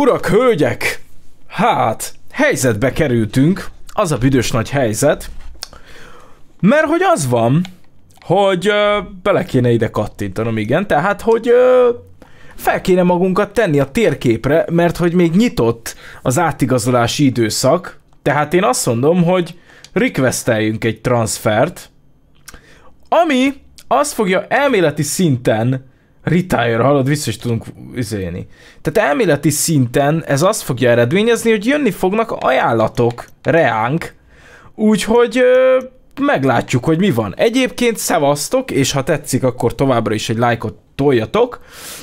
Urak, hölgyek! Hát, helyzetbe kerültünk, az a büdös nagy helyzet, mert hogy az van, hogy bele kéne ide kattintanom, igen, tehát, hogy fel kéne magunkat tenni a térképre, mert hogy még nyitott az átigazolási időszak, tehát én azt mondom, hogy requesteljünk egy transfert, ami azt fogja elméleti szinten retire, hallod, vissza is tudunk üzélni. Tehát elméleti szinten ez azt fogja eredményezni, hogy jönni fognak ajánlatok reánk, úgyhogy meglátjuk, hogy mi van. Egyébként szevasztok, és ha tetszik, akkor továbbra is egy lájkot toljatok.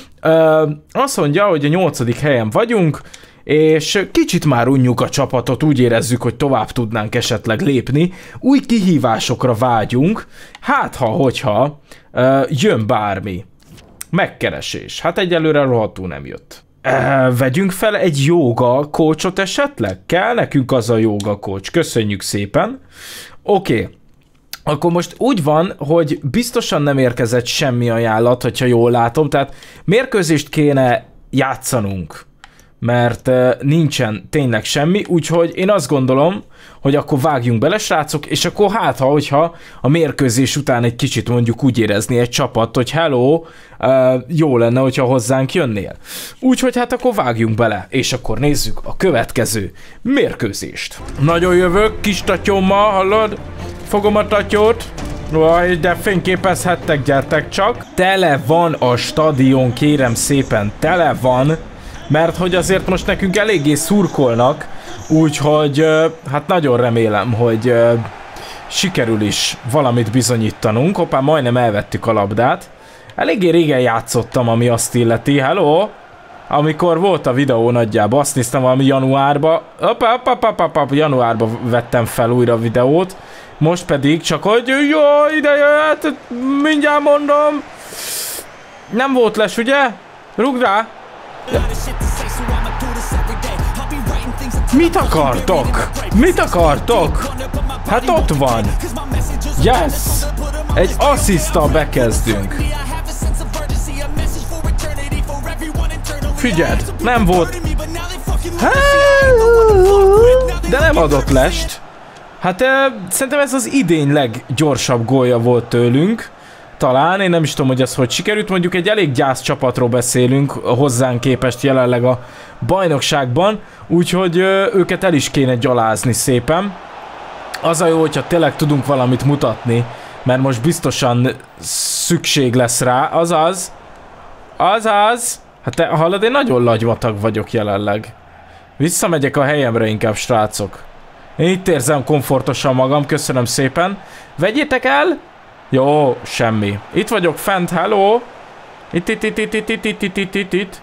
Azt mondja, hogy a 8. helyen vagyunk, és kicsit már unjuk a csapatot, úgy érezzük, hogy tovább tudnánk esetleg lépni. Új kihívásokra vágyunk, hát hogyha jön bármi. Megkeresés. Hát egyelőre rohadtul nem jött. Vegyünk fel egy jóga coachot esetleg? Kell nekünk az a jóga coach. Köszönjük szépen. Oké. Akkor most úgy van, hogy biztosan nem érkezett semmi ajánlat, hogyha jól látom, tehát mérkőzést kéne játszanunk, mert nincsen tényleg semmi, úgyhogy én azt gondolom, hogy akkor vágjunk bele, srácok, és akkor hogyha a mérkőzés után egy kicsit mondjuk úgy érezni egy csapat, hogy hello, jó lenne, hogyha hozzánk jönnél. Úgyhogy hát akkor vágjunk bele, és akkor nézzük a következő mérkőzést. Nagyon jövök, kis tatyommal, hallod? Fogom a tatyót. Vaj, de fényképezhettek, gyertek csak. Tele van a stadion, kérem szépen, tele van, mert hogy azért most nekünk eléggé szurkolnak, úgyhogy hát nagyon remélem, hogy sikerül is valamit bizonyítanunk. Hoppá, majdnem elvettük a labdát. Eléggé régen játszottam, ami azt illeti. Hello! Amikor volt a videó nagyjából, azt néztem valami januárba. Januárba vettem fel újra a videót. Most pedig csak, hogy jó, ide jöhet, mindjárt mondom. Nem volt les, ugye? Rugd rá! Mit akartok? Mit akartok? Hát ott van. Yes! Egy assziszttal bekezdünk. Figyeld, nem volt. De nem adott lest. Hát szerintem ez az idény leggyorsabb gólja volt tőlünk. Talán, én nem is tudom, hogy ez hogy sikerült. Mondjuk egy elég gyász csapatról beszélünk hozzánk képest jelenleg a bajnokságban. Úgyhogy őket el is kéne gyalázni szépen. Az a jó, hogyha tényleg tudunk valamit mutatni, mert most biztosan szükség lesz rá. Azaz. Hát te hallod, én nagyon lagyvatag vagyok jelenleg. Visszamegyek a helyemre inkább, srácok. Én itt érzem komfortosan magam, köszönöm szépen. Vegyétek el! Jó, semmi. Itt vagyok fent, hello! Itt.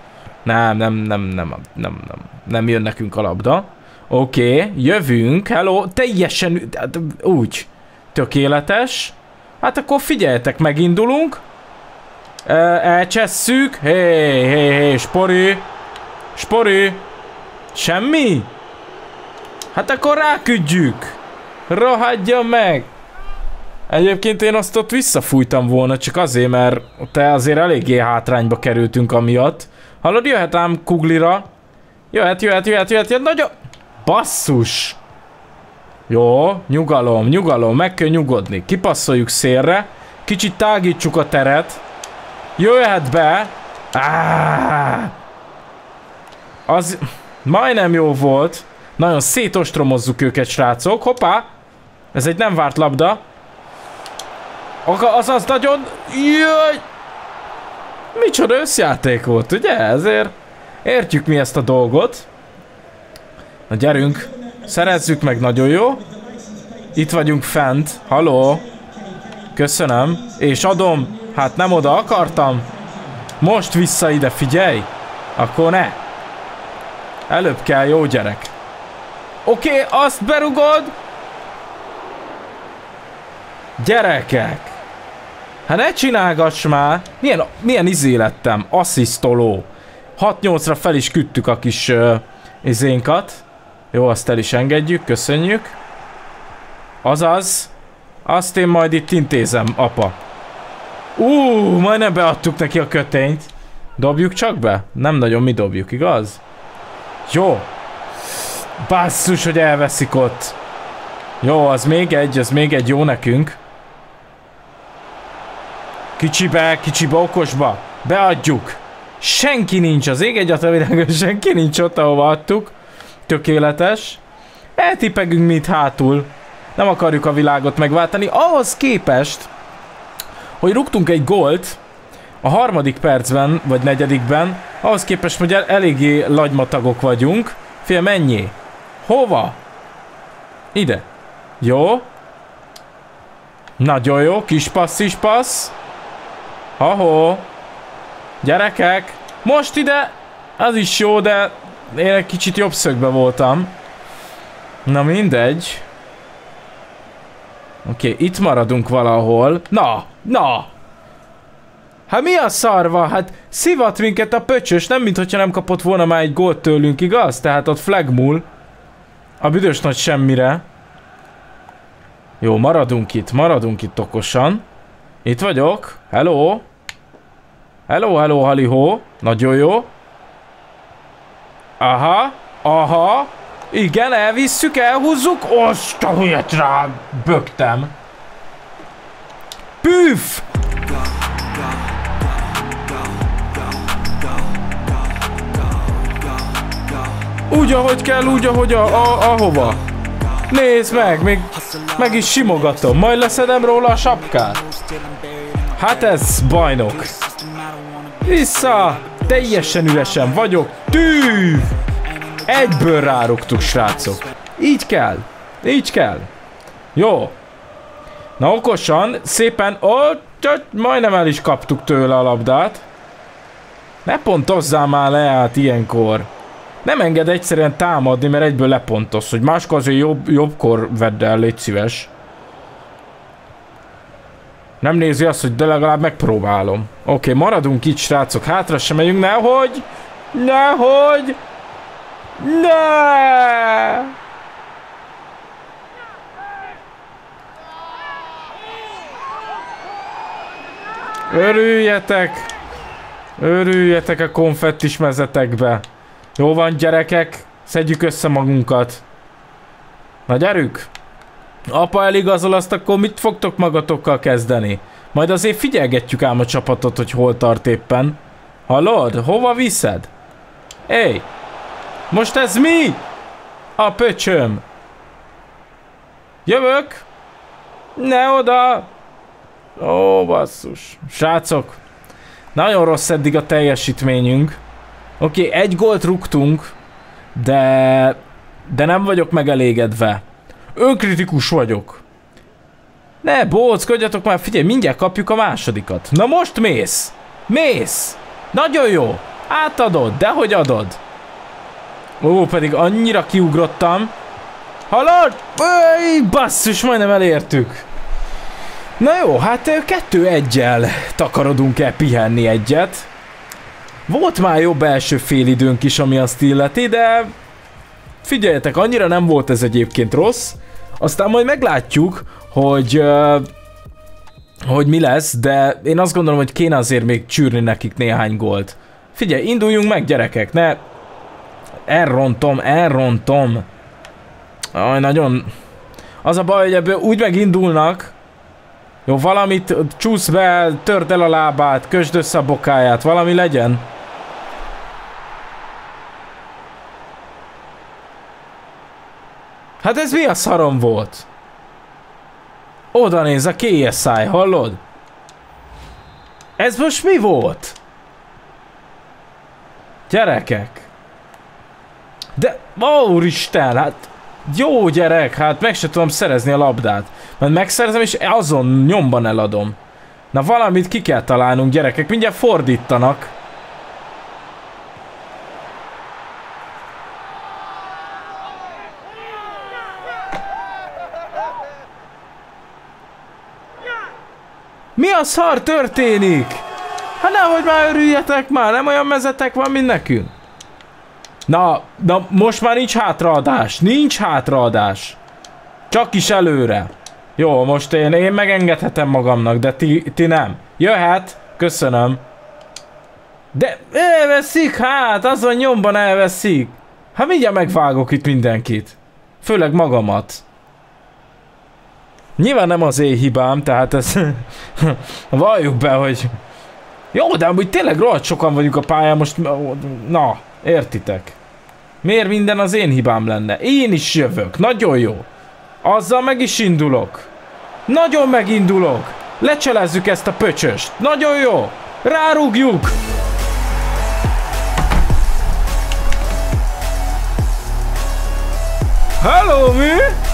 Nem jön nekünk a labda. Oké, jövünk, hello, teljesen, úgy. Tökéletes. Hát akkor figyeljetek, megindulunk. Elcsesszük. Hé, Spori. Semmi? Hát akkor ráküldjük. Rohadjon meg. Egyébként én azt ott visszafújtam volna, csak azért, mert te azért eléggé hátrányba kerültünk amiatt. Hallod, jöhet ám Kuglira. Jöhet, nagyon... Basszus! Jó, nyugalom, meg kell nyugodni. Kipasszoljuk szélre, kicsit tágítsuk a teret. Jöhet be! Az majdnem jó volt. Nagyon szétostromozzuk őket, srácok. Hoppá! Ez egy nem várt labda. Azaz nagyon... Jöjj! Micsoda összjáték volt, ugye? Ezért értjük mi ezt a dolgot. Na gyerünk, szerezzük meg, nagyon jó. Itt vagyunk fent, halló. Köszönöm, és adom. Hát nem oda akartam. Most vissza ide, figyelj. Akkor ne. Előbb kell, jó gyerek. Oké, azt berugod. Gyerekek. Hát ne csinálgass már. Milyen izé lettem. Asszisztoló. 6-8-ra fel is küldtük a kis izénkat. Jó, azt el is engedjük, köszönjük. Azaz. Azt én majd itt intézem, apa. Majdnem beadtuk neki a kötényt. Dobjuk csak be? Nem nagyon mi dobjuk, igaz? Jó. Basszus, hogy elveszik ott. Jó, az még egy jó nekünk. Kicsibe, okosba. Beadjuk. Senki nincs az ég egyet a világon, senki nincs ott, ahova adtuk. Tökéletes. Eltipegünk mi itt hátul. Nem akarjuk a világot megváltani. Ahhoz képest, hogy rúgtunk egy gólt a 3. percben, vagy 4. ahhoz képest, hogy eléggé lagymatagok vagyunk. Fél, mennyi? Hova? Ide. Jó. Nagyon jó. Kis passz. Ahó. Gyerekek. Most ide. Az is jó, de én egy kicsit jobb szögben voltam. Na mindegy. Oké, itt maradunk valahol. Na! Hát mi a szarva? Hát szivat minket a pöcsös, nem mintha nem kapott volna már egy gólt tőlünk, igaz? Tehát ott flagmul. A büdös nagy semmire. Jó, maradunk itt okosan. Itt vagyok. Hello, halihó. Nagyon jó. Aha. Igen, elvisszük, elhúzzuk. Azt a hülyet rá bögtem. Püff! Úgy, ahogy kell, úgy, ahogy ahova. Nézd meg, meg is simogatom. Majd leszedem róla a sapkát. Hát ez bajnok. Vissza! Teljesen üresen vagyok. Tű! Egyből rárugtuk, srácok. Így kell. Jó. Na okosan, szépen... majdnem el is kaptuk tőle a labdát. Ne pontozzál már le át ilyenkor. Nem enged egyszerűen támadni, mert egyből lepontoz, hogy máskor azért jobbkor vedd el, légy szíves. Nem nézi azt, hogy de legalább megpróbálom. Oké, maradunk itt, srácok, hátra sem megyünk, nehogy! Ne! Örüljetek a konfettis mezetekbe. Jó van, gyerekek, szedjük össze magunkat. Na gyerünk! Apa eligazol, azt akkor mit fogtok magatokkal kezdeni? Majd azért figyelgetjük ám a csapatot, hogy hol tart éppen. Hallod? Hova viszed? Éj! Most ez mi? A pöcsöm! Jövök! Ne oda! Ó, basszus. Srácok, nagyon rossz eddig a teljesítményünk. Oké, egy gólt rúgtunk, de nem vagyok megelégedve. Önkritikus vagyok. Ne, bóckodjatok már, figyelj, mindjárt kapjuk a másodikat. Na most mész! Nagyon jó! Átadod, dehogy adod. Ó, pedig annyira kiugrottam. Hallod? Basszus, majdnem elértük. Na jó, hát 2-1-jel takarodunk el pihenni egyet. Volt már jobb első félidőnk is, ami azt illeti, de figyeljetek, annyira nem volt ez egyébként rossz. Aztán majd meglátjuk, hogy mi lesz, de én azt gondolom, hogy kéne azért még csűrni nekik néhány gólt. Figyelj, induljunk meg, gyerekek, ne... Elrontom. Aj, nagyon... Az a baj, hogy ebből úgy megindulnak. Jó, valamit csúsz be, törd el a lábát, kösd össze a bokáját, valami legyen. Hát ez mi a szarom volt? Oda néz a KSI, hallod? Ez most mi volt? Gyerekek. De, úristen, hát jó gyerek, hát meg se tudom szerezni a labdát. Mert megszerzem és azon nyomban eladom. Na valamit ki kell találnunk, gyerekek, mindjárt fordítanak. Mi a szar történik? Hát nehogy már örüljetek már, nem olyan mezetek van, mint nekünk. Na, most már nincs hátraadás. Csak is előre. Jó, most én megengedhetem magamnak, de ti nem. Jöhet, köszönöm. De elveszik, hát, azon nyomban elveszik. Hát mindjárt megvágok itt mindenkit. Főleg magamat. Nyilván nem az én hibám, tehát ez... valljuk be, hogy... Jó, de amúgy tényleg rohadt sokan vagyunk a pályán most... Na, értitek. Miért minden az én hibám lenne? Én is jövök, nagyon jó. Azzal meg is indulok. Nagyon megindulok. Lecselezzük ezt a pöcsöst. Nagyon jó. Rárúgjuk. Hello, mi?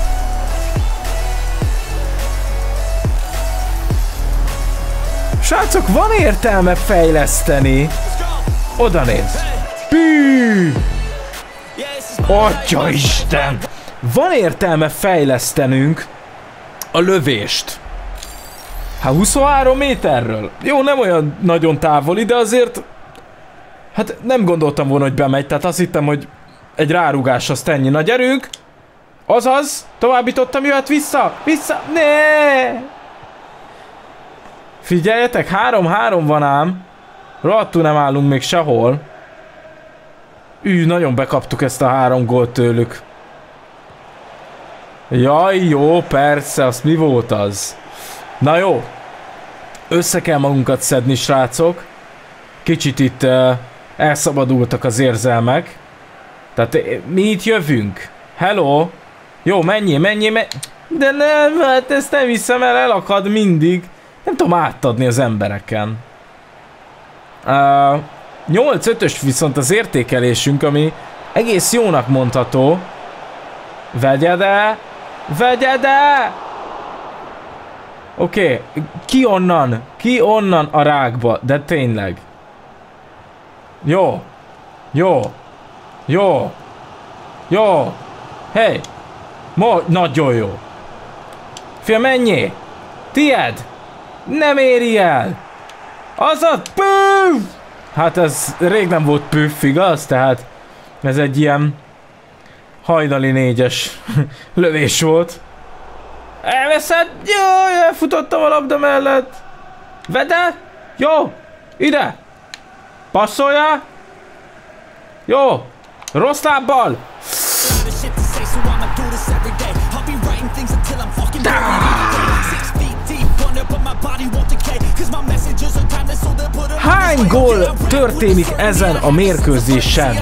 Srácok, van értelme fejleszteni. Oda néz. Pű! Atyaisten! Van értelme fejlesztenünk a lövést. Hát 23 méterről. Jó, nem olyan nagyon távoli, de azért... Hát nem gondoltam volna, hogy bemegy, tehát azt hittem, hogy egy rárugás azt ennyi. Na gyerünk! Azaz! Továbbítottam, jöhet vissza! Vissza! Ne! Figyeljetek, 3-3 van ám. Rohadtul nem állunk még sehol. Nagyon bekaptuk ezt a 3 gólt tőlük. Jaj, jó, persze, az mi volt az? Na jó. Össze kell magunkat szedni, srácok. Kicsit itt elszabadultak az érzelmek. Tehát mi itt jövünk. Hello. Jó, menjél. De nem, hát ezt nem hiszem el, elakad mindig. Nem tudom átadni az embereken. 8-5-ös viszont az értékelésünk, ami egész jónak mondható. Vegyed el! Oké, ki onnan a rákba, de tényleg. Jó. Hey! Nagyon jó. Fia, menjél! Tied! Nem éri el! Azaz! Püff! Hát ez rég nem volt püff, igaz? Tehát ez egy ilyen hajnali 4-es lövés volt. Elveszed! Jaj, elfutottam a labda mellett! Vedd el! Jó! Ide! Passzolja! Jó! Rossz lábbal! Hány gól történik ezen a mérkőzésen?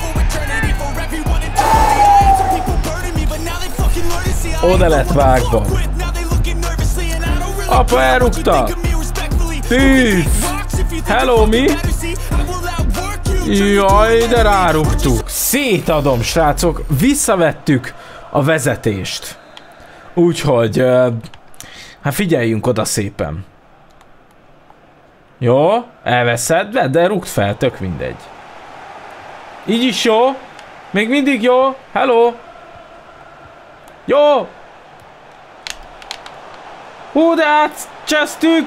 Oda lett vágva. Apa elrúgta. Tűz. Hello, mi? Jaj, de rárúgtuk. Szétadom, srácok. Visszavettük a vezetést. Úgyhogy... hát figyeljünk oda szépen. Jó, elveszed, de rúgd fel, tök mindegy. Így is jó. Még mindig jó. Hello. Jó. Hú, de átcsesztük.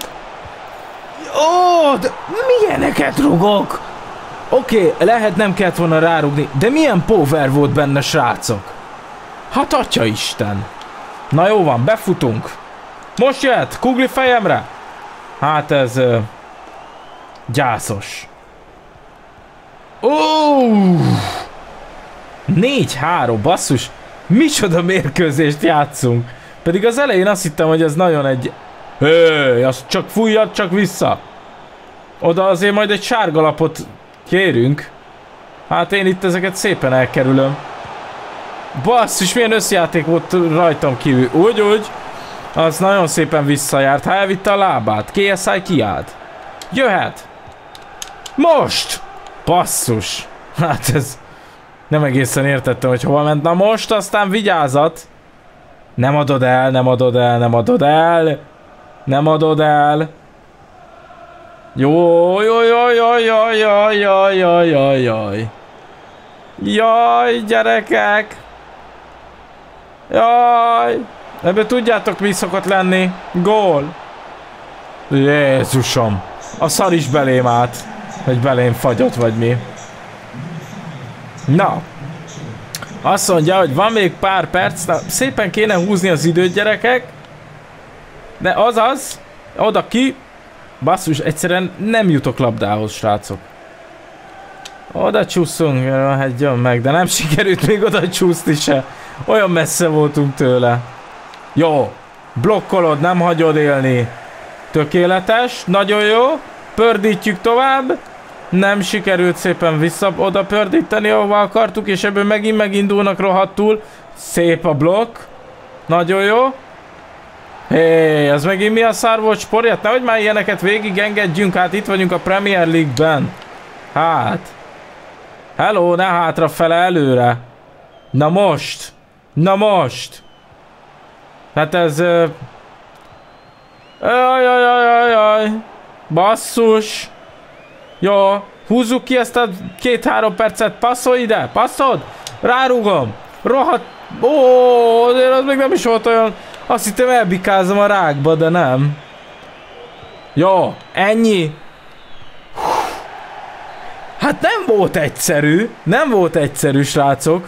Ó, de milyeneket rugok? Oké, lehet nem kellett volna rárugni, de milyen power volt benne, srácok? Hát atyaisten. Na jó van, befutunk. Most jöhet, kugli fejemre. Hát ez... gyászos. 4-3, basszus. Micsoda mérkőzést játszunk. Pedig az elején azt hittem, hogy ez nagyon egy... azt csak fújjad, csak vissza. Oda azért majd egy sárgalapot kérünk. Hát én itt ezeket szépen elkerülöm. Basszus, milyen összjáték volt rajtam kívül. Úgy. Az nagyon szépen visszajárt. Ha elvitte a lábát. KSI kiállt. Jöhet. Most. Basszus. Hát ez... nem egészen értettem, hogy hova ment. Na most aztán vigyázat. Nem adod el. Jó. Jaj, gyerekek. Jaj. Ebből tudjátok, mi szokott lenni. Gól. Jézusom. A szar is belém állt. Vagy belém fagyott, vagy mi. Na. Azt mondja, hogy van még pár perc. Na, szépen kéne húzni az időt, gyerekek. De azaz. Oda ki. Basszus, egyszerűen nem jutok labdához, srácok. Oda csúszunk, hagyjon meg, de nem sikerült még oda csúszni se. Olyan messze voltunk tőle. Jó, blokkolod, nem hagyod élni. Tökéletes, nagyon jó. Pördítjük tovább. Nem sikerült szépen vissza oda pördíteni, ahova akartuk, és ebből megint megindulnak rohadtul. Szép a blokk. Nagyon jó. Hé, az megint mi a szár volt sporját? Nehogy már ilyeneket végig engedjünk, hát itt vagyunk a Premier League-ben. Hát. Hello, ne hátrafele, előre. Na most. Na most. Hát ez... Ajajajajajaj. Basszus. Jó. Húzzuk ki ezt a 2-3 percet. Passzolj ide. Passzod. Rárugom. Rohadt. Ó, az még nem is volt olyan... Azt hittem elbikázom a rákba, de nem. Jó. Ennyi. Hát nem volt egyszerű. Nem volt egyszerű, srácok.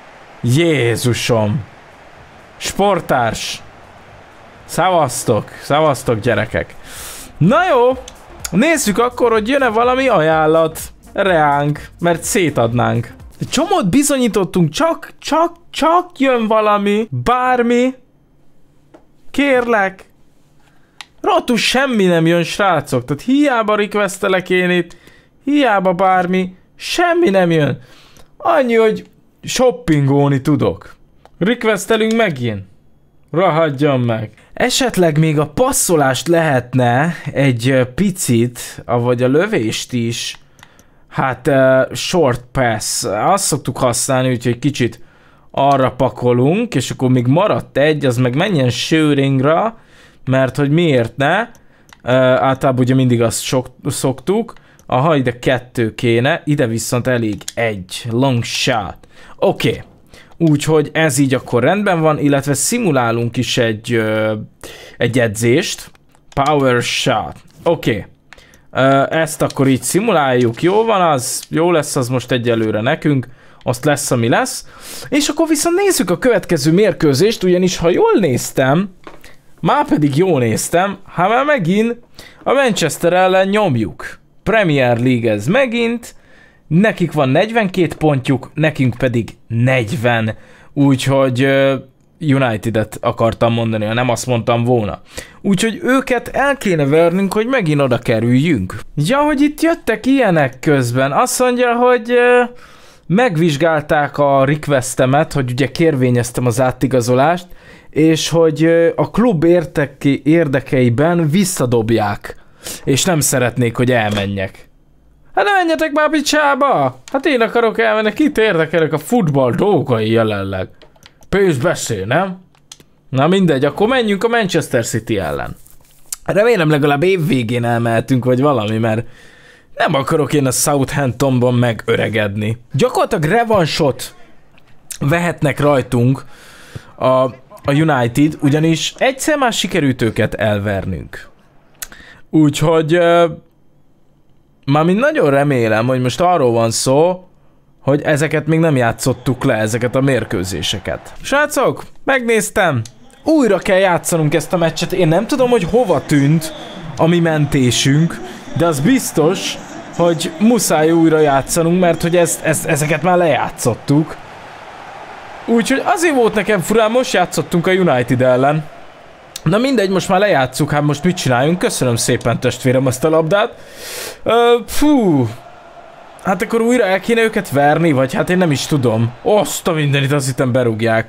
Jézusom. Sportárs. Szavaztok. Szavaztok, gyerekek. Na jó. Nézzük akkor, hogy jön-e valami ajánlat reánk, mert szétadnánk. Csomót bizonyítottunk, csak jön valami. Bármi. Kérlek. Rotus semmi nem jön, srácok. Tehát hiába requestelek én itt. Hiába bármi. Semmi nem jön. Annyi, hogy shoppingolni tudok. Requestelünk megint. Rahadjon meg. Esetleg még a passzolást lehetne egy picit, avagy a lövést is. Hát short pass. Azt szoktuk használni, úgyhogy kicsit arra pakolunk, és akkor még maradt egy, az meg menjen shootingra, mert hogy miért ne? Általában ugye mindig azt szoktuk. Aha, ide 2 kéne, ide viszont elég egy. Long shot. Oké. Úgyhogy ez így akkor rendben van, illetve szimulálunk is egy edzést. Power shot. Oké. Ezt akkor így szimuláljuk. Jó van az? Jó lesz az most egyelőre nekünk. Azt lesz, ami lesz. És akkor viszont nézzük a következő mérkőzést, ugyanis ha jól néztem, már pedig jól néztem, hát már megint a Manchester ellen nyomjuk. Premier League ez megint. Nekik van 42 pontjuk, nekünk pedig 40. Úgyhogy United-et akartam mondani, ha nem azt mondtam volna. Úgyhogy őket el kéne vernünk, hogy megint oda kerüljünk. Ja, hogy itt jöttek ilyenek közben. Azt mondja, hogy megvizsgálták a requestemet, hogy ugye kérvényeztem az átigazolást, és hogy a klub érdekeiben visszadobják. És nem szeretnék, hogy elmenjek. Hát ne menjetek már picsába! Hát én akarok elmenni, kit érdekelek a futball dolgai jelenleg. Pénz beszél, nem? Na mindegy, akkor menjünk a Manchester City ellen. Remélem legalább évvégén elmehetünk, vagy valami, mert nem akarok én a Southamptonban megöregedni. Gyakorlatilag revansot vehetnek rajtunk a United, ugyanis egyszer már sikerült őket elvernünk. Úgyhogy mármint nagyon remélem, hogy most arról van szó, hogy ezeket még nem játszottuk le, ezeket a mérkőzéseket. Srácok, megnéztem, újra kell játszanunk ezt a meccset. Én nem tudom, hogy hova tűnt a mi mentésünk, de az biztos, hogy muszáj újra játszanunk, mert hogy ezeket már lejátszottuk. Úgyhogy azért volt nekem furán, most játszottunk a United ellen. Na mindegy, most már lejátszuk, hát most mit csináljunk? Köszönöm szépen, testvérem, azt a labdát. Fú. Hát akkor újra el kéne őket verni, vagy hát én nem is tudom. Azt a mindenit, azt hittem berúgják.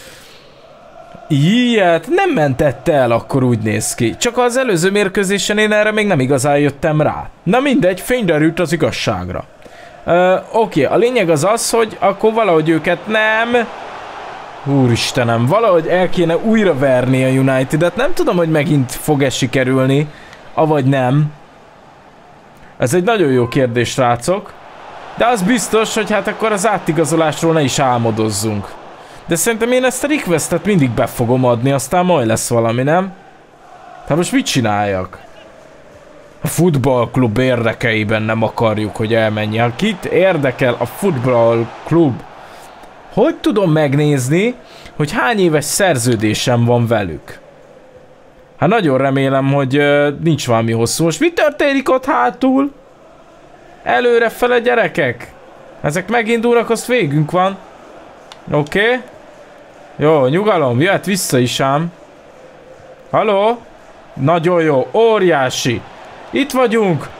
Ilyet nem mentette el, akkor úgy néz ki. Csak az előző mérkőzésen én erre még nem igazán jöttem rá. Na mindegy, fény derült az igazságra. Oké, a lényeg az az, hogy akkor valahogy őket nem... Úristenem, valahogy el kéne újra verni a United-et. Nem tudom, hogy megint fog-e sikerülni, avagy nem. Ez egy nagyon jó kérdés, srácok. De az biztos, hogy hát akkor az átigazolásról ne is álmodozzunk. De szerintem én ezt a requestet mindig be fogom adni, aztán majd lesz valami, nem? Hát most mit csináljak? A futballklub érdekeiben nem akarjuk, hogy elmenjen. Kit érdekel a futballklub? Hogy tudom megnézni, hogy hány éves szerződésem van velük? Hát nagyon remélem, hogy nincs valami hosszú. Most mi történik ott hátul? Előrefele, gyerekek? Ezek megindulnak, azt végünk van. Oké. Jó, nyugalom, jöhet vissza is ám. Halló? Nagyon jó, óriási. Itt vagyunk.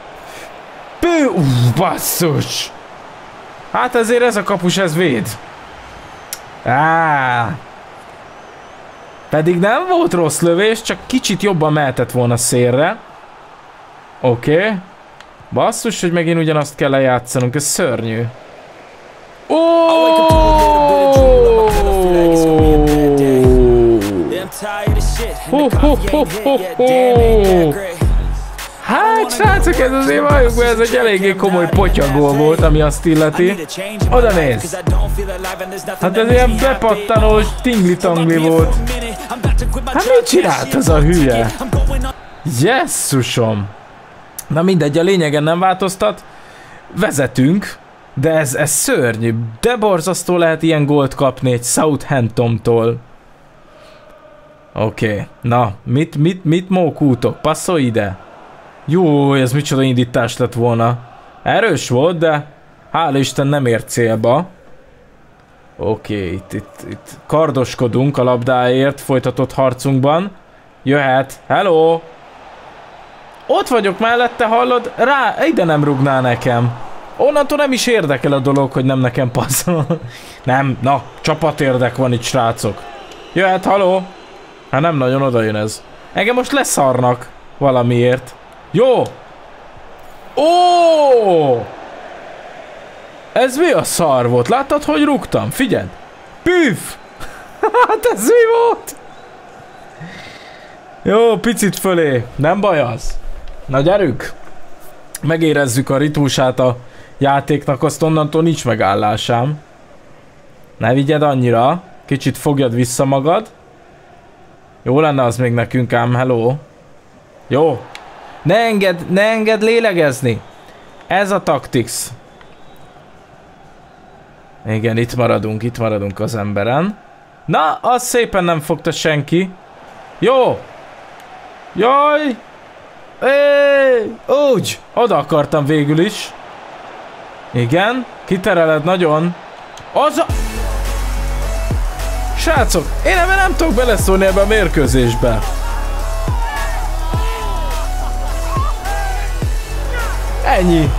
Basszus. Hát ezért ez a kapus, ez véd. Pedig nem volt rossz lövés, csak kicsit jobban mehetett volna szélre. Oké. Basszus, hogy megint ugyanazt kell lejátszanunk, ez szörnyű. Hát srácok, ez azért valljuk be, ez egy eléggé komoly potyagó volt, ami azt illeti. Oda néz! Hát ez ilyen bepattanós tingli-tangli volt. Hát mit csinált az a hülye? Jesszusom! Na mindegy, a lényegen nem változtat. Vezetünk, de ez szörnyű. De borzasztó lehet ilyen gólt kapni egy Southamptontól. Oké, na, mit mókútok? Passzolj ide! Jó, ez micsoda indítás lett volna. Erős volt, de hála Isten nem ért célba. Oké, itt kardoskodunk a labdáért folytatott harcunkban. Jöhet. Hello! Ott vagyok mellette, hallod? Ide nem rúgnál nekem. Onnantól nem is érdekel a dolog, hogy nem nekem passzol. Nem, na, csapatérdek van itt, srácok. Jöhet, haló? Hát nem nagyon odajön ez. Engem most leszarnak valamiért. Jó! Ó! Ez mi a szar volt? Láttad, hogy rúgtam? Figyeld! Püff! Hát ez mi volt? Jó, picit fölé. Nem baj az. Na gyerünk! Megérezzük a ritmusát a játéknak, azt onnantól nincs megállásám. Ne vigyed annyira. Kicsit fogjad vissza magad. Jó lenne az még nekünk ám, hello. Jó. Ne engedd lélegezni. Ez a tactics. Igen, itt maradunk az emberen. Na, az szépen nem fogta senki. Jó. Jaj. Úgy. Oda akartam végül is. Igen. Kitereled nagyon. Az a... Srácok, én ebben nem tudok beleszólni ebbe a mérkőzésbe. Ennyi.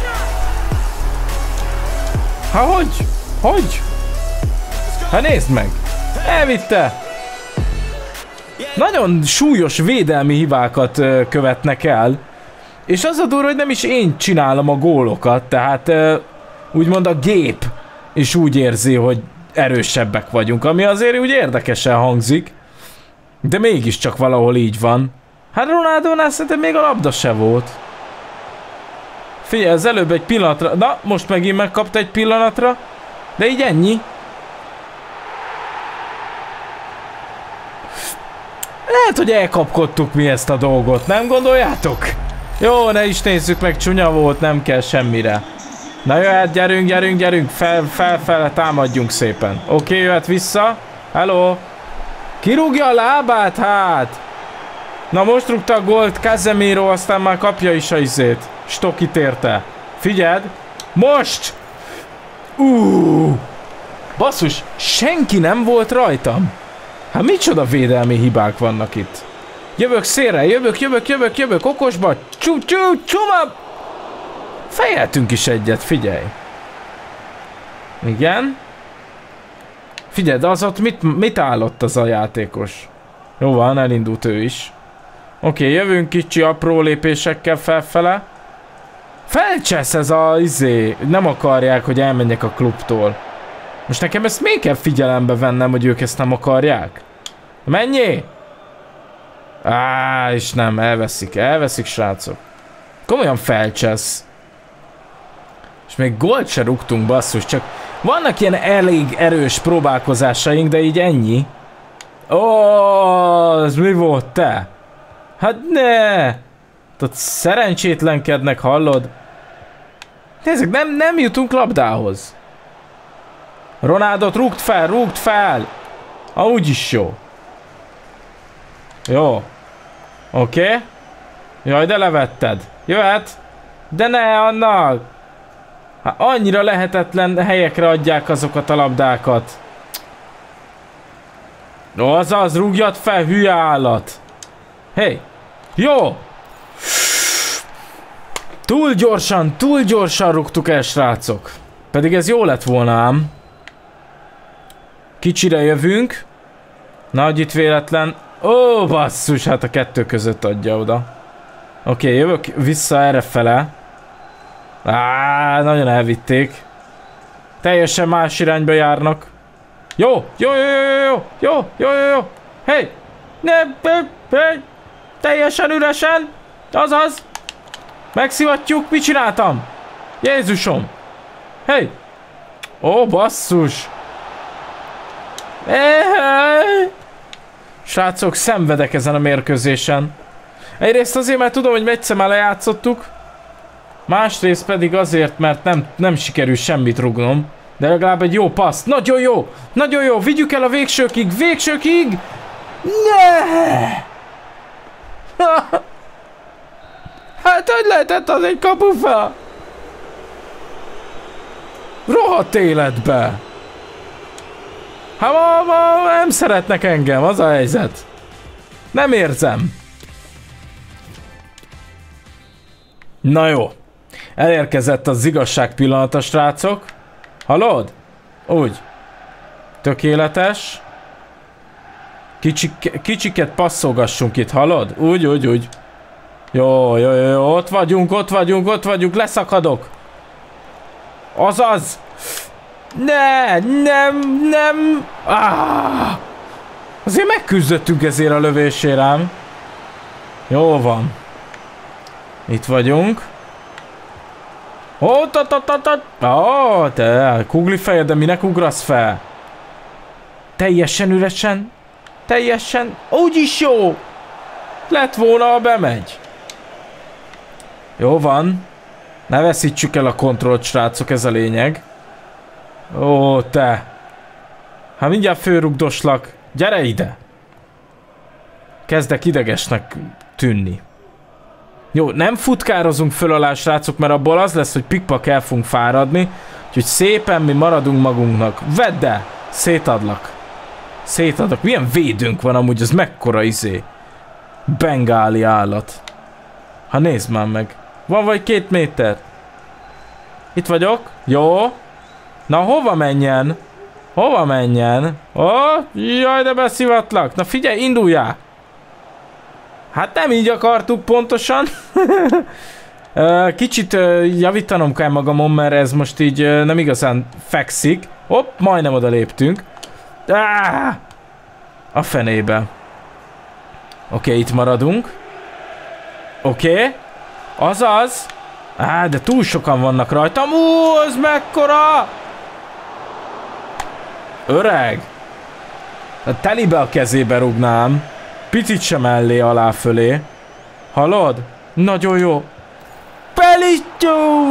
Ha hogy? Hogy? Hát nézd meg. Elvitte. Nagyon súlyos védelmi hibákat követnek el. És az a durva, hogy nem is én csinálom a gólokat. Tehát úgymond a gép is úgy érzi, hogy erősebbek vagyunk. Ami azért úgy érdekesen hangzik. De mégiscsak valahol így van. Hát Ronaldónál szerintem még a labda se volt. Figyelj, az előbb egy pillanatra... Na, most megint megkapta egy pillanatra. De így ennyi. Lehet, hogy elkapkodtuk mi ezt a dolgot, nem gondoljátok? Jó, ne is nézzük meg, csúnya volt, nem kell semmire. Na jöhet, gyerünk, fel, támadjunk szépen. Oké, jöhet vissza. Hello. Kirúgja a lábát, hát. Na most rúgta a gólt Casemiro, aztán már kapja is a izét. Stokit érte. Figyeld. Most! Basszus, senki nem volt rajtam. Hát micsoda védelmi hibák vannak itt. Jövök szélre, jövök, okosba. Csuma! Fejeltünk is egyet, figyelj. Igen. Figyelj, de az ott mit állott az a játékos? Jó van, elindult ő is. Oké, jövünk kicsi apró lépésekkel felfele. Felcsesz ez a izé. Nem akarják, hogy elmenjek a klubtól. Most nekem ezt még kell figyelembe vennem, hogy ők ezt nem akarják. Menjél! És nem, elveszik, srácok. Komolyan felcsesz. És még gólt se rúgtunk, basszus, csak vannak ilyen elég erős próbálkozásaink, de így ennyi. Ez mi volt, te? Hát ne! Tehát szerencsétlenkednek, hallod? Nézzük, nem jutunk labdához. Ronaldot rúgd fel! Úgyis jó. Jó. Oké. Jaj, de levetted. Jöhet. De ne annak. Hát annyira lehetetlen helyekre adják azokat a labdákat. Azaz, rúgjad fel, hülye állat! Hey! Jó! Túl gyorsan rúgtuk el, srácok. Pedig ez jó lett volna ám. Kicsire jövünk. Nagy itt véletlen. Ó, basszus, hát a kettő között adja oda. Oké, jövök vissza errefele. Nagyon elvitték. Teljesen más irányba járnak. Jó. Hey! Hey! Teljesen üresen. Azaz. Megszivatjuk, mit csináltam? Jézusom. Hey! Ó, basszus. Srácok, szenvedek ezen a mérkőzésen. Egyrészt azért, mert tudom, hogy egyszer már lejátszottuk. Másrészt pedig azért, mert nem sikerül semmit rugnom. De legalább egy jó passz. Nagyon jó! Nagyon jó! Vigyük el a végsőkig! Végsőkig! Ne! Hát hogy lehetett az egy kapufa? Rohadt életbe! Hát ma nem szeretnek engem, az a helyzet. Nem érzem. Na jó. Elérkezett az igazság pillanata, srácok. Hallod? Úgy. Tökéletes. Kicsiket passzolgassunk itt, hallod? Úgy. Jó. Ott vagyunk. Leszakadok. Azaz. Nem. Azért megküzdöttünk ezért a lövésért ám. Jó van. Itt vagyunk. Te kugli fejed, de minek ugrasz fel? Teljesen üresen. Úgyis jó. Lett volna, ha bemegy. Jó van. Ne veszítsük el a kontrollt, srácok, ez a lényeg. Ó, te. Hát mindjárt fölrugdoslak. Gyere ide. Kezdek idegesnek tűnni. Jó, nem futkározunk föl alá, srácok, mert abból az lesz, hogy pikpak el fogunk fáradni. Úgyhogy szépen mi maradunk magunknak. Vedd el! Szétadlak. Milyen védőnk van amúgy, ez mekkora bengáli állat. Ha nézd már meg. Van vagy 2 méter. Itt vagyok. Jó. Na, hova menjen? Jaj, de beszivatlak. Na figyelj, induljál. Hát nem így akartuk pontosan. Kicsit javítanom kell magamon, mert ez most így nem igazán fekszik. Hopp, majdnem oda léptünk. A fenébe. Oké, itt maradunk. Oké. Azaz. De túl sokan vannak rajtam. Ez mekkora! Öreg. A telibe a kezébe rugnám. Picit sem mellé, alá, fölé. Hallod? Nagyon jó. Pelittyó!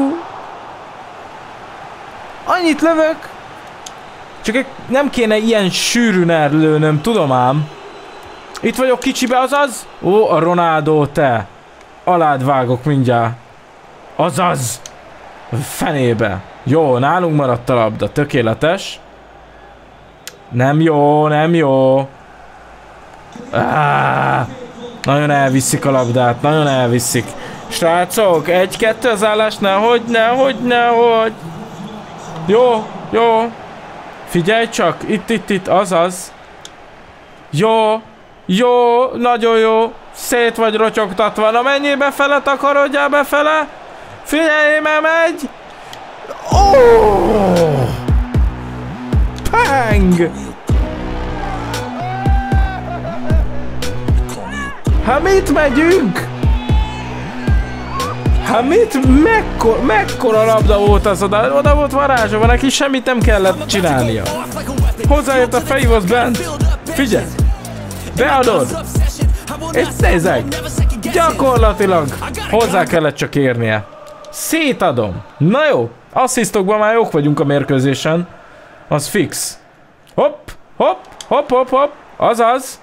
Annyit lövök. Csak nem kéne ilyen sűrűn erlőnöm, tudom ám. Itt vagyok kicsibe, azaz? Ó, a Ronaldo, te. Alád vágok mindjárt. Azaz. Fenébe. Jó, nálunk maradt a labda, tökéletes. Nem jó. Nagyon elviszik a labdát, nagyon elviszik. Srácok, 1-2 az állás, nehogy. Jó. Figyelj csak, itt, azaz. Jó, nagyon jó. Szét vagy rotyogtatva, na menjél befele, takarodjál befele. Figyelj, mert megy. Pang! Hát mit megyünk? Hát mit? Mekkora labda volt az oda volt varázsolva, neki semmit nem kellett csinálnia. Hozzáért a fejhoz bent. Figyelj! Beadod! És nézzek! Gyakorlatilag hozzá kellett csak érnie. Szétadom. Na jó, asszisztokban már jók vagyunk a mérkőzésen. Az fix. Hopp. Azaz.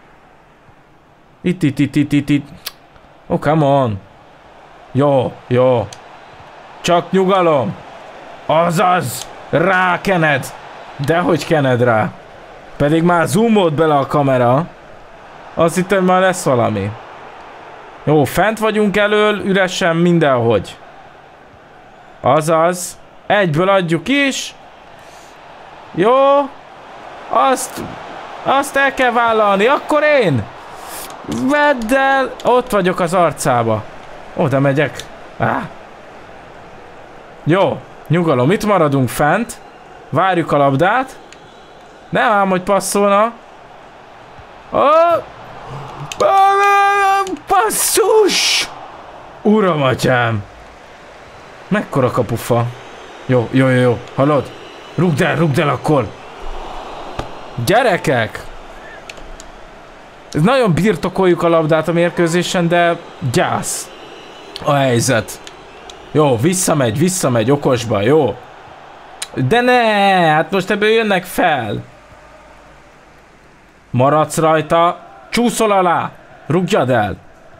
Itt. Oh, come on. Jó. Csak nyugalom. Azaz! Rákened! Dehogy kened rá? Pedig már zoomolt bele a kamera. Azt hittem, már lesz valami. Jó, fent vagyunk elől, üresen mindenhogy. Azaz. Egyből adjuk is. Jó. Azt el kell vállalni. Akkor én. Vedd el. Ott vagyok az arcába. Oda megyek. Jó. Nyugalom. Itt maradunk fent. Várjuk a labdát. Nem ám, hogy passzolna. Passzus! Uram atyám! Mekkora kapufa. Jó. Hallod? Rugd el akkor! Gyerekek! Nagyon birtokoljuk a labdát a mérkőzésen, de gyász a helyzet. Jó, visszamegy okosba, jó. De ne! Hát most ebből jönnek fel. Maradsz rajta. Csúszol alá. Rúgjad el.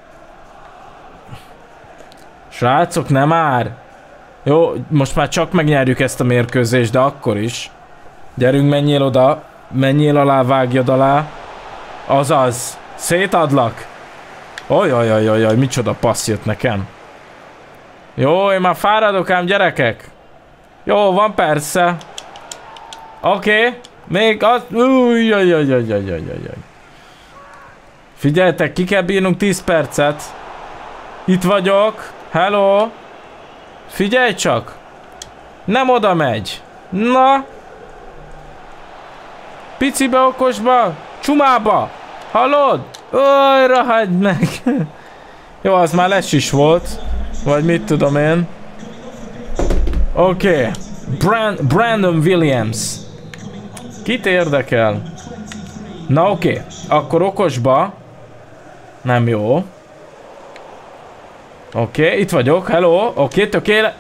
Srácok, nem már. Jó, most már csak megnyerjük ezt a mérkőzést, de akkor is. Gyerünk, menjél oda. Menjél alá, vágjad alá. Azaz. Szétadlak. Ojjajjajjaj, micsoda passz jött nekem. Jó, én már fáradok ám, gyerekek. Jó, van persze. Oké. Még az... Ujjajjajjajjajjajjaj. Figyeljetek, ki kell bírnunk 10 percet. Itt vagyok. Hello. Figyelj csak. Nem oda megy. Na. Picibe, okosba. Csumába. Hallod? Ojra, hagyd meg. Jó, az már les is volt. Vagy mit tudom én. Oké. Brandon Williams. Kit érdekel? Na oké. Akkor okosba. Nem jó. Oké, itt vagyok. Hello. Oké, tökéle.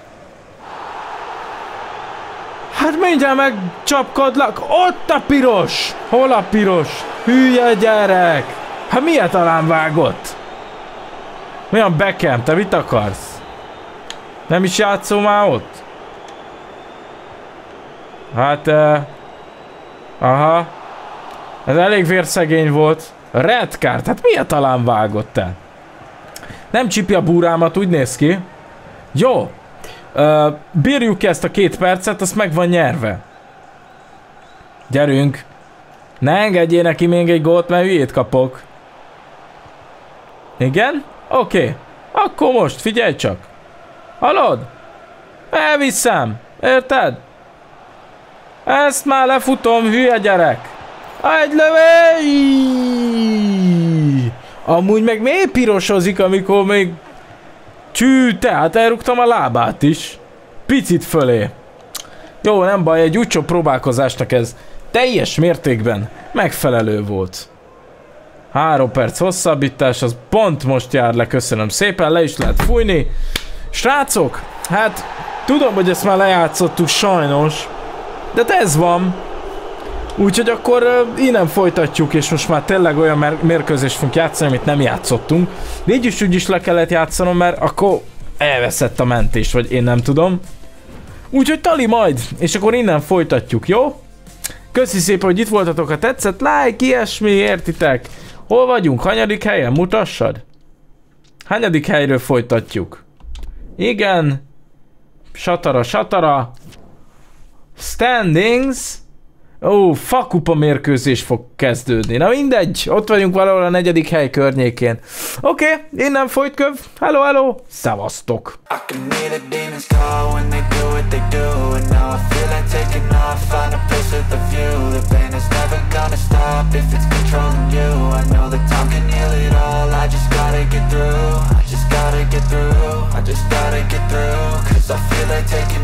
Hát mindjárt megcsapkodlak. Ott a piros. Hol a piros? Hülye gyerek. Hát miért talán vágott? Milyen Beckham? Te mit akarsz? Nem is játszol már ott? Hát... aha. Ez elég vérszegény volt. Red card. Hát miért talán vágott te? Nem csípi a búrámat, úgy néz ki. Jó. Bírjuk ki ezt a 2 percet, azt meg van nyerve. Gyerünk. Ne engedjél neki még egy gólt, mert hülyét kapok. Igen? Oké. Akkor most, figyelj csak. Hallod? Elviszem. Érted? Ezt már lefutom, hülye gyerek. Egy lövény! Amúgy meg miért pirosozik, amikor még... tehát elrúgtam a lábát is. Picit fölé. Jó, nem baj, egy úgycsó próbálkozásnak ez teljes mértékben megfelelő volt. 3 perc hosszabbítás, az pont most jár le, köszönöm szépen, le is lehet fújni. Srácok, hát tudom, hogy ezt már lejátszottuk sajnos, de ez van. Úgyhogy akkor innen folytatjuk, és most már tényleg olyan mérkőzést fogunk játszani, amit nem játszottunk. De így is úgy is le kellett játszanom, mert akkor elveszett a mentés, vagy én nem tudom. Úgyhogy tali majd, és akkor innen folytatjuk, jó? Köszi szépen, hogy itt voltatok, ha tetszett, like, ilyesmi, értitek? Hol vagyunk? Hanyadik helyen? Mutassad? Hanyadik helyről folytatjuk? Igen. Satara. Standings. Ó, fakupa mérkőzés fog kezdődni. Na mindegy, ott vagyunk valahol a 4. hely környékén. Oké, innen folytköv. Hello, szevasztok! I just gotta get through, I just gotta get through, 'cause I feel like taking